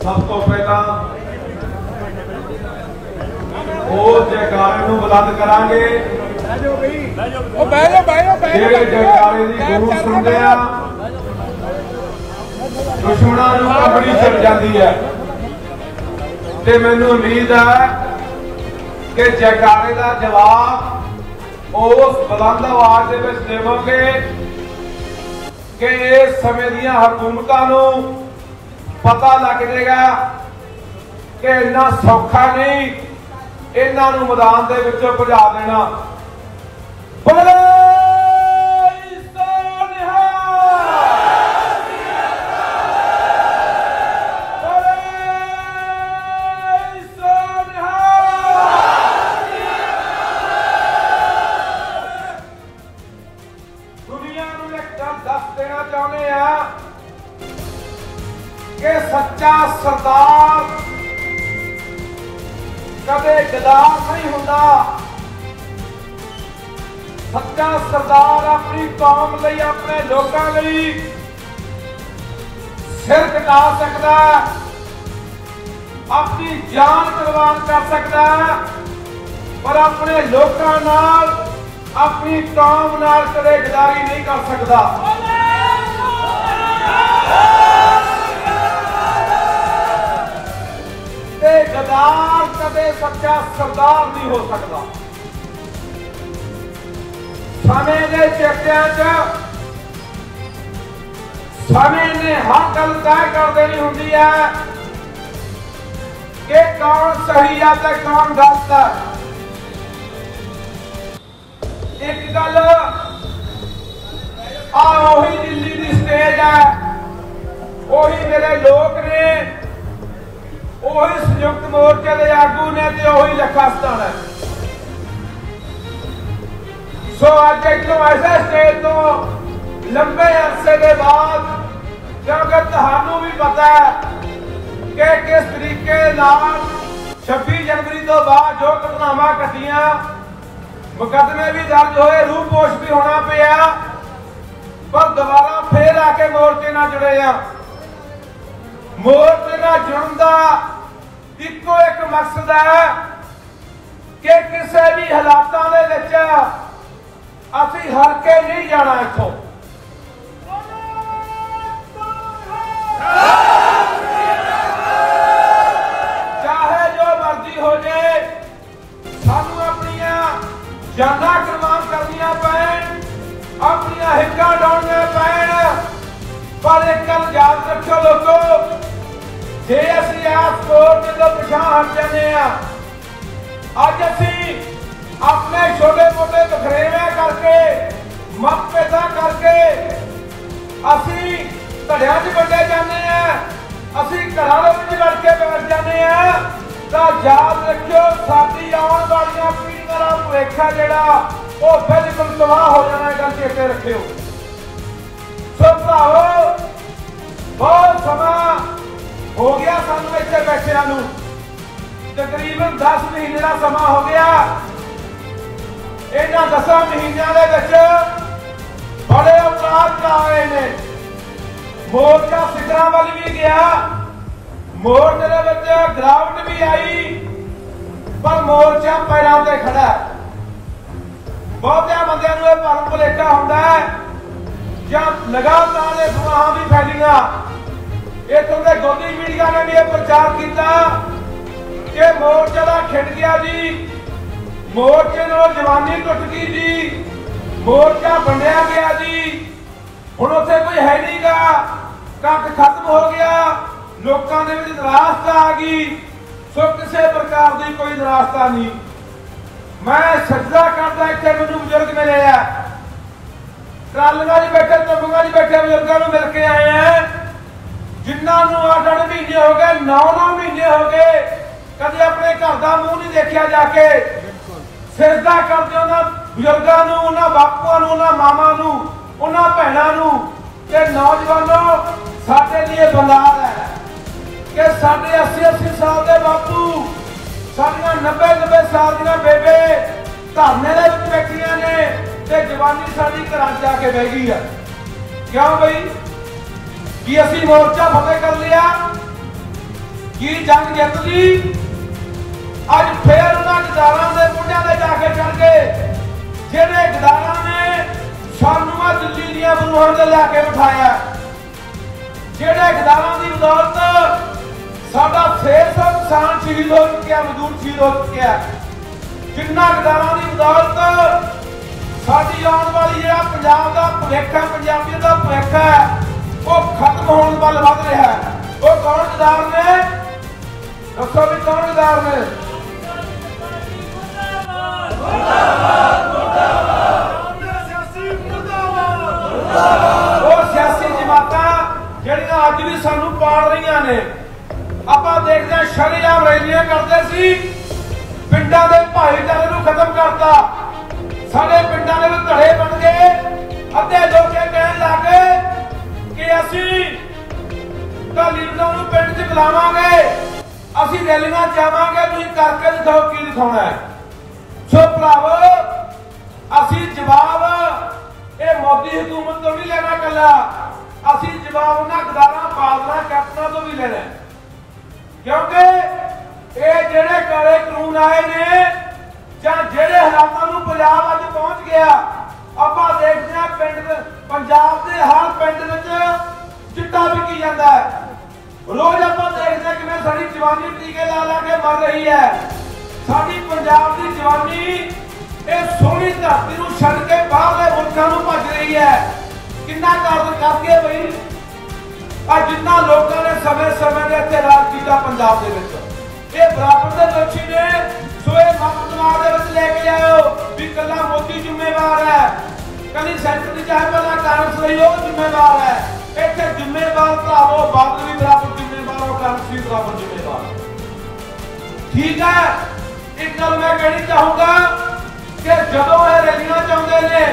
सब तो पहला वो जयकारे नूं बुलंद करांगे। जयकारे दी गूंज सुनदे आ दुश्मनां नूं कबड़ी चढ़ जाती है। ते मैनूं उम्मीद है कि जयकारे का जवाब उस बुलंद आवाज दे विच देवोगे कि इस समय दीयां हुकूमतां नूं पता लग जाएगा कि इन्ना सौखा नहीं इन्हां नूं मैदान दे विचों भजा देना। दुनिया नूं एक गल दस देना चाहुंदे आ कि सच्चा सरदार कदे गदार नहीं होता। सच्चा सरदार अपनी कौम लई अपने लोगों लई सिर कटा सकता है, अपनी जान कुर्बान कर सकता है, पर अपने लोगों नाल अपनी कौम नाल कदे गदारी नहीं कर सकता। गदार कदे सच्चा सरदार नहीं हो सकता। समय के चेत्या समय ने हर गल तय कर देनी होती है कि कौन सही है तो कौन गलत है। एक गल वही दिल्ली की स्टेज है, वही मेरे लोग ने, वही संयुक्त मोर्चे के आगू ने, वही लखास्तान है। सो अज एक ऐसे स्टेज तो लंबे अरसे के बाद, क्योंकि तुहानू भी पता है कि किस तरीके 26 जनवरी तो बाद जो घटनावां घटियां, मुकदमे भी दर्ज होए, रूपोश भी होना पिया, पर दोबारा फिर आके मोर्चे ना जुड़े आ। मोर्चे ना जुड़न का इको एक मकसद है कि किसी भी हालातों दे विच असीं हर के नहीं जाना। इथों चाहे जो मर्जी हो जाए, सानू अपनियां जानां कुर्बान करनियां पैण, अपनियां हिक्कां डाउणियां पैण, पर एक गल याद रखो लोगो, जे असीं इस मोर्चे तो पिछां हट जाने आ, अज असीं अपने छोटे मोटे बखरेवे करके मतभेदां करके असीं धड़ियां च वंडे जाने आ, असीं घरां दे विच वड़ के बैठ जाने आ, तां याद रखियो साडी आउण वालियां पीढ़ियां दा भविख है जिहड़ा ओह बिल्कुल तबाह हो जाना। गल चेते रखियो। सो भरावो, बहुत समा हो गया सानू इत्थे बैठियां नूं, तकरीबन 10 महीने का समा हो गया। इन्हां 10 महीनों के विच बड़े अपराध आए ने। मोर्चा सिखरां वल भी गया, मोर्चे दे विच गिरावट भी आई, पर मोर्चा पैरां ते खड़ा है। बहुतियां बंदियां नूं इह भरम भुलेखा हुंदा है जां लगातार अफवाहां भी फैलियां। इत्थों के गोदी मीडिया ने भी यह प्रचार किया कि मोर्चा दा खिंड गया जी, मोर्चे नाल जवानी टुट गई जी, मोर्चा वंडिया गया जी, हुण उत्थे कोई है नहीं गा, कख खत्म हो गया, लोगों के विच निराशता आ गई। सो किसी प्रकार की कोई निराशता नहीं। मैं सजदा करदा इत्थे मैनूं बुजुर्ग मिले आ, ट्रालियां च बैठे, तंबूआं च बैठे बुजुर्गों नूं मिल के आए हैं, जिन्होंने 8-8 महीने हो गए, 9-9 महीने हो गए, कभी अपने घर का मुंह नहीं देखा जाके। सिजदा करते उन्होंने बुजुर्गों नूं, उन्होंने बापुआं नूं, उन्होंने मावां नूं, उन्होंने भैणां नूं कि नौजवानों साडे लिए बंदार है कि साडे 80-80 साल के बापू, साडियां 90-90 साल दीयां बेबे धरने दे विच बैठियां ने ते जवानी साडी घरां जाके बह गई है। क्यों बई कि असीं मोर्चा फतेह कर लिया, की जंग जित ली। अज फिर उन्होंने गदारां दे मुंडियां ते जाके चढ़ गए जिहड़े गदारां ने सानू दिल्ली दीआं बरूहां ते लैके बिठाया, जिहड़े गदारां दी बदौलत साडा 600 किसान शहीद हो चुके, मजदूर शहीद हो चुके हैं। जिन्ना गदारां दी बदौलत साडी आउण वाली जिहड़ा पंजाब दा भविख है, पंजाबियों दा भविख है, वो खत्म होने वाल वध रहा है। वो कौन गदार ने? दसो भी कौन गदार ने? वो सियासी जमातां जिहड़ियां अज भी सानू पाल रही ने। आपां देखदे हां शरेआम रैलियां करदे सी, पिंडां दे भाईचारे नूं खत्म करता। साडे पिंडां दे विच धड़े बन गए, अद्धे लोग कहण लग गए कि असीं तां लीडरां नूं पिंड च बुलावांगे, असीं रैलियां जावांगे, तुसीं करके दिखाओ की दिखाउणा है। सो भरावो असीं जवाब ये मोदी हुकूमत तो नहीं लेना, कला असीं जवाब उन्हां गदारां बादलां कैप्टनां तो भी लेना, क्योंकि ये जिहड़े काले कानून आए ने जां जिहड़े हालातां नूं पंजाब अज पहुंच गया। आपां देखदे हां पिंड पंजाब दे हर पिंड विच चिट्टा विकी जांदा है। रोज आपां देखदे हां किवें साडी जवानी टीके ला ला के मर रही है। साडी पंजाब दी जवानी ये सोहनी धरती नूं छड्ड के बाहरले मुल्कां नूं भज रही है। किन्ना कार्य करके बई आ जिन्ना लोकां ने समय समय दे इत्थे राज कीता पंजाब दे विच, ये बराबर दे दोषी ने। सो ये मत दिमाग दे विच लेके आयो भी कल्ला मोदी जिम्मेवार है, कली सेंटर दी चाहे वाला कांग्रेस रही हो जिम्मेवार है। इत्थे जिम्मेवार भरावो बादल भी बराबर जिम्मेवार और कांग्रेस भी बराबर जिम्मेवार। ठीक है, एक गल मैं कहनी चाहूंगा कि जदों ये रैलियां चाहुंदे ने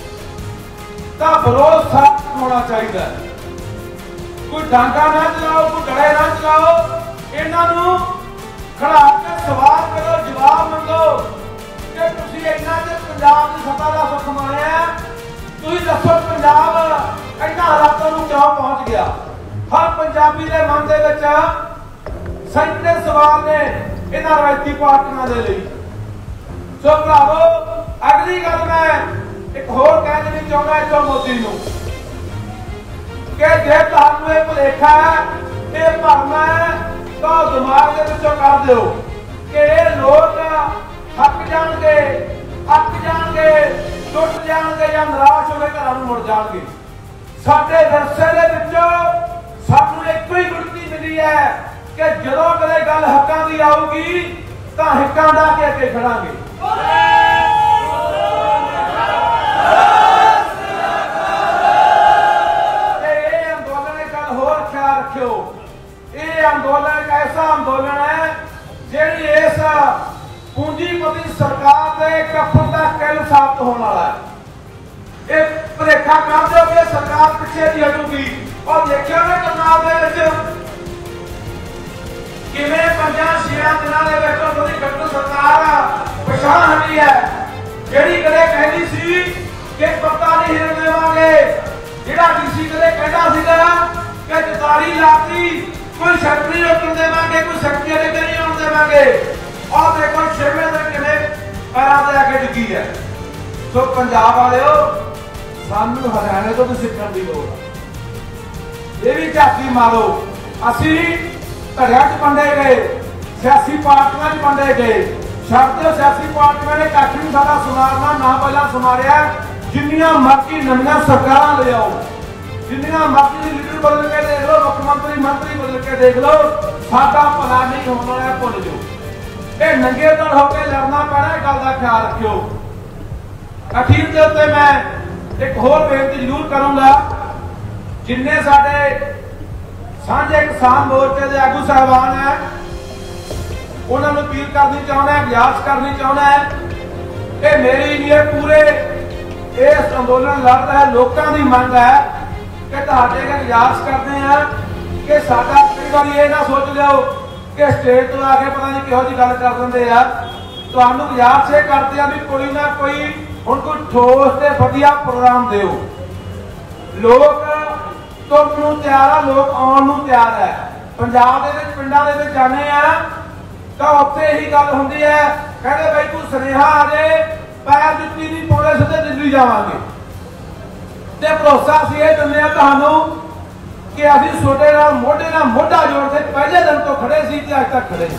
तां विरोध साफ होना चाहिए। कोई डांगा ना चलाओ, कोई डरे ना चलाओ, इन्हां नूं खड़ा के सवाल करो, जवाब मंगो कि तुसीं इन्ना चਿਰ पंजाब की सत्ता का सुख माणिया, तुसीं दसो पंजाब इन्हां हालातां नूं क्यों पहुंच गया। हर पंजाबी के मन दे विच सैकड़े सवाल ने इन्हां रवायती पार्टियां दे लई। सो भरावो अगली गल मैं एक होर कह देनी चाहुंदा इस मोदी नूं कि जे तुहानूं इह भुलेखा है, इह भरम है, तो दिमाग दे विचों कर दिओ कि ये लोग थक जाणगे, अक जाणगे, टुट जाणगे या निराश हो के घरां नूं मुड़ जाणगे। साडे विरसे दे विचों सानूं इक्को ही गुरती मिली है कि जदों कदे गल हक्कां दी आऊगी तां हिक्कां ढा के अगे खड़ांगे। अंदोलन एक ऐसा अंदोलन है जिहड़ी इस पूंजीपति सरकार के कफन का किल साबित होने वाला है। एक भुलेखा कर दो कि सरकार पिछे नहीं हटूगी। और देखियो ना करनाल दे विच किवें 5-6 दिनां दे विच उहदी गठन सरकार पछाण हटी है, जिहड़ी कदे कहदी सी कि पत्ता नहीं हिलन देवांगे, जिहड़ा डीसी कदे कहदा सीगा कि जतारी लाती कोई सैकटरी रोकन देवांगे, कोई सैकटरी अगे नहीं आउण देवांगे। और देखो छेवें दिन किवें पैरां ते आके डिग्गी है। सो पंजाब वालिओ सानू हरियाणे तो भी सीखण दी लोड़ है। ये भी झाकी मारो, असीं धड़ियां च वंडे गए, सियासी पार्टियां च वंडे गए। छड्ड दिओ सियासी पार्टियां ने कख नहीं साडा सुधारना, ना पहिलां सुधारिआ। जिन्नियां मर्जी नवीआं सरकारां ले आओ, जिन्नियां मर्जी लीडर बदल के देख लो, मुख्यमंत्री मंत्री बदल के देख लो, साडा भला नहीं होने वाला, भुल जाओ। ये नंगे दल होकर लड़ना पैना, गल का ख्याल रखियो। अखीर के उत्ते मैं एक होर बेनती जरूर करूंगा, जिन्ने साडे सांझे किसान मोर्चे के आगू साहबान है उन्होंने अपील करनी चाहना है, गुजारिश करनी चाहना है कि मेरी लिए पूरे इस अंदोलन लड़ रहे लोगों की मंग है कि तुहाडे अगे गुजारिश करते हैं कि साडा कई बार ये ना सोच लियो कि स्टेज तो आके पता नहीं किहो जी गल कर देंगे यार। तुहानूं गुजारिश ये करते हैं भी कोई ना कोई हुण कोई ठोस ते वधिया प्रोग्राम दिओ। लोग तुरन नूं तैयार है, लोग आउण नूं तैयार है। पंजाब के पिंडा के जाने तो उत्थे यही गल होंदी है, कहते भाई तू सुनेहा आ जाए, पैर जुत्ती नहीं पाउंदे सीधे दिल्ली जावांगे। ते भरोसा असीं ये दिंदे आ तुहानूं कि असीं सोडे नाल मोढा जोड़ के पहले दिन तो खड़े सी ते अज तक खड़े।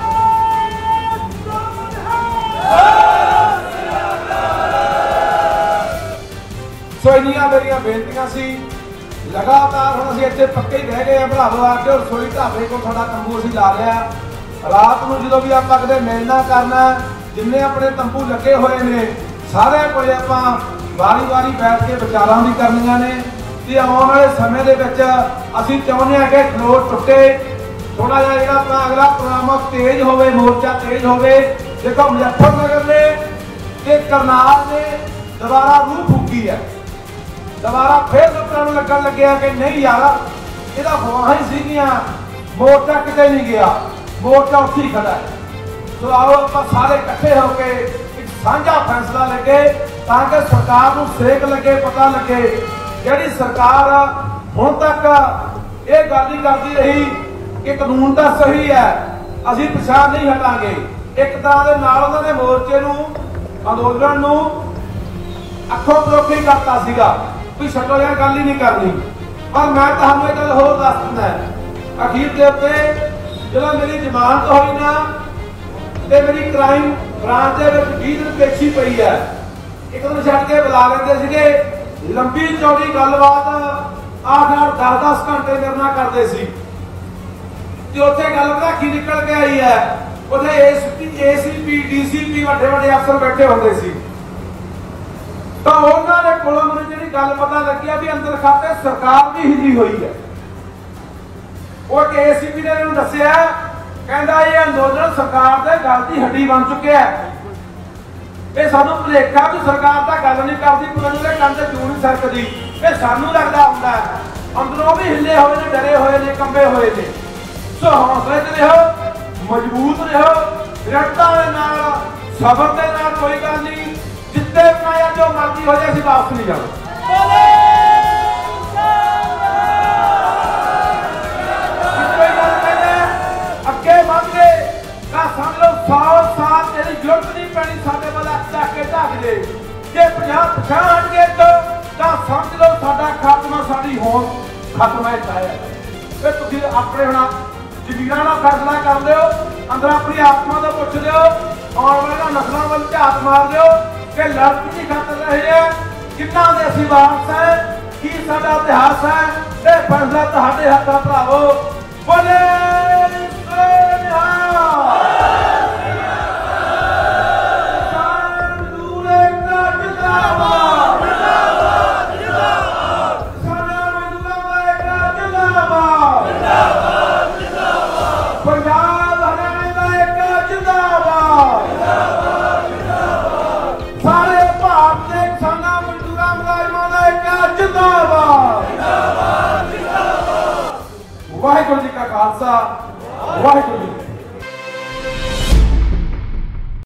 सो इन्नियां मेरियां बेनतियां सी, लगातार हुण असीं इत्थे पक्के ही रह गए हैं भरावो आके, और रसोई ढाबे को साडा तंबू असीं ला लिया। रात को जो भी आप कदे मिलना करना, जिन्ने अपने तंबू लगे हुए ने सारे को वारी वारी बैठ के विचारां भी करनियां ने। ते आने वाले समय दे विच असीं चाहुंदे हां कि खलोट टुटे, थोड़ा जिहा जिहड़ा अपना अगला प्रोग्राम तेज होवे, मोर्चा तेज होवे। देखो मुजफ्फरनगर ने ते करनाल ने दोबारा रूह फूकी है, दोबारा फिर लोगों को लगन लगे कि नहीं यार इहदा फवाहां ही सीगियां, मोर्चा किते नहीं गया, मोर्चा उत्थे ही खड़ा है। तो आओ आप सारे इकट्ठे होकर एक साझा फैसला लगे ताकि सरकार को सेक लगे, पता लगे जिहड़ी सरकार हुण तक ये गल ही करती रही कि कानून तो सही है, असीं पिछा नहीं हटांगे। एक तरह के नाल उन्होंने मोर्चे नूं, अंदोलन नूं अखों परोखी करता सीगा भी छड्डो यार गल ही नहीं करनी। पर मैं तुहानूं एक गल होर दस दिंदा, अखीर दे उत्ते जो मेरी जमानत हुई ना ते मेरी क्राइम ब्रांच के 20 दिन पेशी पई है, एक दिन छड्ड के बुला लेंदे सीगे, लंबी चौड़ी गलबात 8-8 10-10 घंटे मेरे नाल करदे सी। ते उत्थे गल पता की निकल के आई है, उत्थे एसीपी डीसीपी वड्डे वड्डे अफसर बैठे होंदे सी। तो उन्होंने कोलों मैनूं जिहड़ी गल पता लगी भी अंदर खाते सरकार भी हिली हुई है। वो एसीपी ने उन्होंने दसिया, कहता ये अंदोलन सरकार के गल की हड्डी बन चुके हैं, ये सानू भुलेखा भी सरकार तो गल नहीं करती, पुराने कंध क्यों नहीं सरकती, ये सानू लगता होंदा है अंदरों भी हिले हुए ने, डरे हुए ने, कंबे हुए ने। सो हौसले च रहो, मजबूत रहो, दृढ़ता के नाल, सबर के नाल, कोई गल नहीं, जितने बनाया जो मर्जी हो जाए असीं वापस नहीं जाना। अगे बढ़ के समझ लो 100 साल तेरी जरूरत नहीं पैनी साडे वाल जाके ढक दे, जे 50 हट गए तो समझ लो साडा खात्मा, साडी होंद खत्म है चाहे। फिर तुसीं अपने हुण जमीरां दा फैसला कर लिओ, अंदर अपनी आत्मा दा पुछ लिओ, आउण वालियां नस्लां वल झात मार लिओ कि लड़की की खातर रहे हैं, किन्ना दे असीं वारस हैं, की साडा इतिहास है। ये फैसला तुहाडे हत्थ आ भरावो। बोले वाहिगुरू जी का खालसा, वाहिगुरू